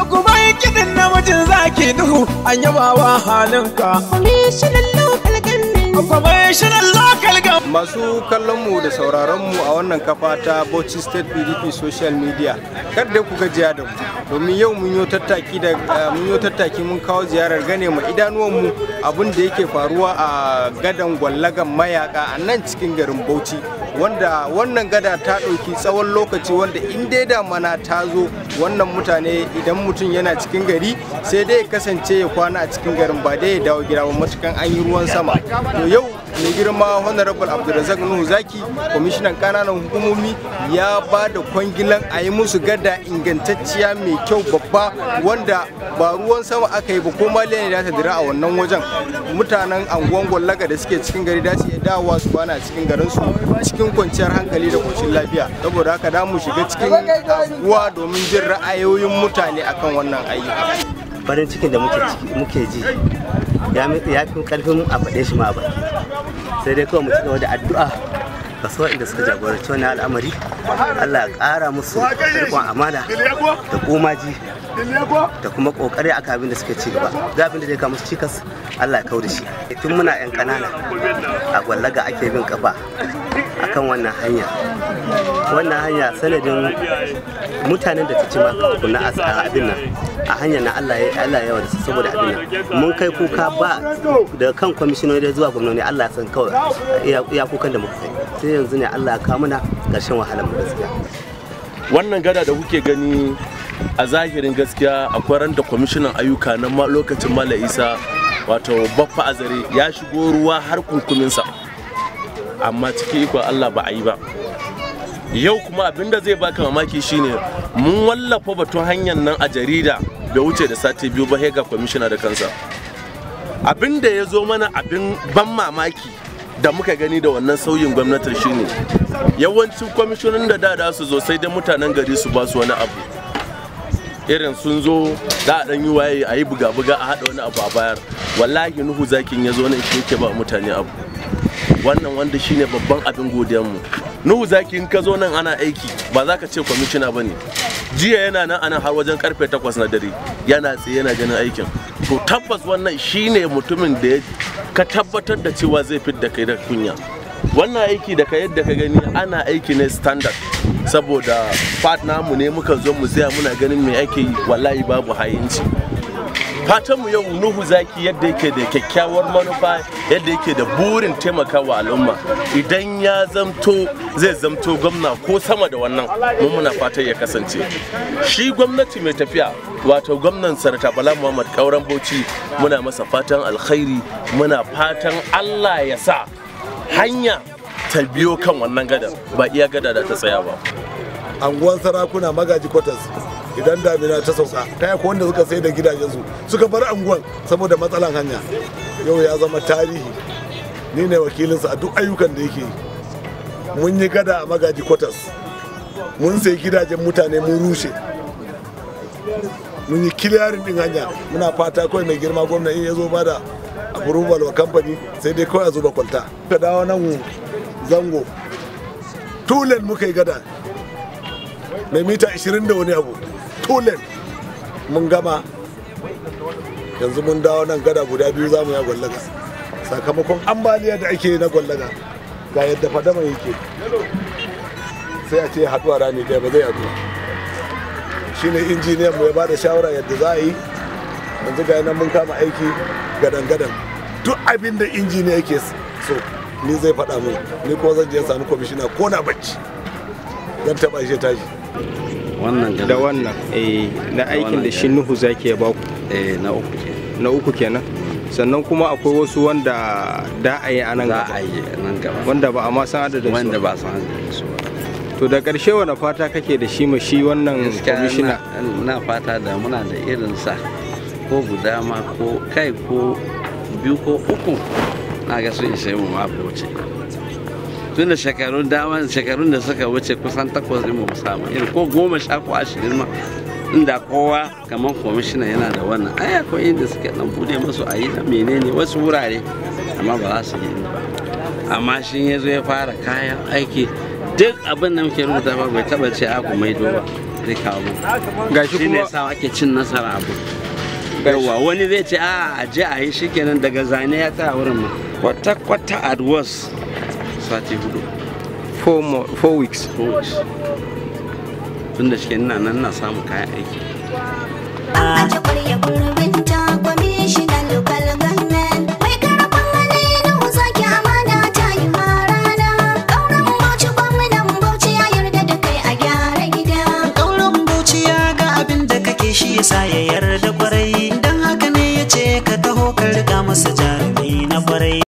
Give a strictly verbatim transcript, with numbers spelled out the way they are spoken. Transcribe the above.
kuma kiɗin namijin zaki duhu an yabawa halinka. Kwamishinan local government. Kwamishinan local government. Masu kallon mu da sauraron mu a wannan kafa ta Bauchi State P D P social media, kar da ku gajiya da mu domin yau mun yi tattaki da mun yi tattaki mun kawo ziyarar gane mu idanuwan mu abin da yake faruwa a gadan Gwallagan mayaka a nan cikin garin Bauchi, wanda wannan gada ta ɗauki tsawon lokaci, wanda in dai damana ta zo wannan mutane idan mutum yana cikin gari sai dai ya kasance ya kwana a cikin garin ba dai ya dawo gida ba matukan an yi ruwan sama. To yau mai girma Honorable Abdulrazak Nuhu Zaki, kwamishinan kananan hukumomi, ya ba da kwangilan a yi musu gada ingantacciya mai kyau babba, wanda ba ruwan sama aka yi ba ko maliya ne da ta dira a wannan wajen. Mutanen anguwan Gwallaga da suke cikin gari da su iya dawowa su kwana cikin garin su cikin kwanciyar hankali da koshin lafiya. Saboda haka da mu shiga cikin anguwa domin jin ra'ayoyin mutane akan wannan ayyuka. Farin cikin da muke ji ya fi karfin a faɗe shi ma ba, sai dai kawai mu ci gaba da addu'a ga su waɗanda suka jagoranci wani al'amari. Allah ya ƙara musu riƙon amana da komaji da kuma ƙoƙari aka abin da suka ci gaba. Ga abin da zai kawo musu cikas Allah ya kau da shi. Tun muna 'yan ƙanana a Gwallaga ake bin kafa akan wannan hanya. Wannan hanya sanadin mutanen da ta ci maka kuna a abin nan a hanyar na Allah ya Allah ya yawa saboda abin nan mun kai kuka ba da kan kwamishinoni zuwa gwamnati. Allah ya san kawai ya kukan da muka kai, sai yanzu ne Allah ya kawo mana ƙarshen wahalar mu gaskiya. Wannan gada da kuke gani a zahirin gaskiya akwai ran da kwamishinan ayyuka na lokacin Malam Isa wato Baffa Azare ya shigo ruwa har kunkuminsa, amma cikin ikon Allah ba a yi ba. Yau kuma abinda zai baka mamaki shine mun wallafa batun hanyar nan a jarida bai wuce da sati biyu ba ga kwamishina da kansa. Abinda ya zo mana abin ban mamaki da muka gani da wannan sauyin gwamnatin shine yawancin kwamishinan da da su zo sai dai mutanen gari su ba su wani abu, irin sun zo da a dan yi waye a yi buga-buga a haɗa wani abu a bayar. Wallahi Nuhu Zakin ya zo nan shi yake ba mutane abu, wannan wanda shine babban abin godiyanmu. Nuhu Zaki in ka zo nan ana aiki ba za ka ce kwamishina ba ne. Jiya yana nan ana har wajen karfe takwas na dare yana tsaye yana ganin aikin. To tabbas wannan shine mutumin da ka tabbatar da cewa zai fit da kai da kunya. Wannan aiki da ka yadda ka gani ana aiki ne standard, saboda fat namu ne muka zo mu tsaya muna ganin me ake yi, wallahi babu hayinci. Fatanmu yau Nuhu Zaki yadda yake da kyakkyawar manufa, yadda yake da burin taimakawa al'umma, idan ya zamto zai zamto gwamna ko sama da wannan, mun muna fatan ya kasance shi gwamnati mai tafiya, wato gwamnan Sanata Bala Muhammad Kauran Bauchi. Muna masa fatan alkhairi, muna fatan Allah ya sa hanya ta biyo kan wannan gada, ba iya gada da ta tsaya ba. Anguwan sarakuna Magaji Quarters idan damina ta sauka ta yako wanda suka sai da gidajensu suka bar anguwan saboda matsalan hanya, yau ya zama tarihi. Ni ne wakilinsa a duk ayyukan da yake. Mun yi gada a Magaji Quarters, mun sai gidajen mutane mun rushe, mun yi kiliyarin din hanya. Muna fata kawai mai girma gwamna in ya zo bada approval wa kamfani sai dai kawai a zuba kwalta. Ka dawo nan zango tulen muka yi gada mai mita ashirin da wani abu, tulen mun gama. Yanzu mun dawo nan gada guda biyu za mu ya Gwallaga sakamakon ambaliya da ake na Gwallaga. Ga yadda fadama yake, sai a ce haɗuwa rani ɗaya ba zai haɗu. Shi ne injiniyan mu ya ba da shawara yadda za a yi. Yanzu ga nan mun kama aiki gadan-gadan, duk abin da injiniya yake so ni zai faɗa mu, ni ko zan je samu kwamishina ko na bacci zan taɓa shi tashi. Wannan da wannan eh na aikin da shi Nuhu Zaki ya baku Eh na uku ke. na uku kenan. Sannan kuma akwai wasu wanda da a yi a nan gaba, wanda ba a ma san adadin su, wanda ba san adadin su. To da ƙarshe wani fata kake da shi ma shi wannan kwamishina? Na fata da muna da irin sa ko guda ma ko kai ko biyu ko uku, na ga sun isa mu ma wuce. Tun da shekarun dama shekarun da suka wuce kusan takwas ne mu samu irin ko goma sha ko ashirin ma, inda kowa kamar kwamishina yana da wannan. Ai akwai inda suke dan bude musu a yi na menene wasu wurare, amma ba za su yi ba. Amma shi ya zo ya fara kayan aiki, duk abin da muke rubuta ba bai taba ce aku maido ba. rika abu gashi shi ne kuma sa ake cin nasara abu yawa wani zai ce a a je a yi shi kenan daga zane ya tsaya wurin ma kwata kwata at worst sati hudu four, mo- four weeks four weeks tun da shi ina nan na samu kayan aiki Aje kwarya gurbinta kwamishinan local government mai karfin hali na zaki amana ta yi marana ƙauren bauchi gwamnan bauchi ya yarda da kai a gyara gida Ƙauren Bauchi ya ga abin da kake shi yasa ya yarda kwarai dan haka ne ya ce ka taho ka riga masa jari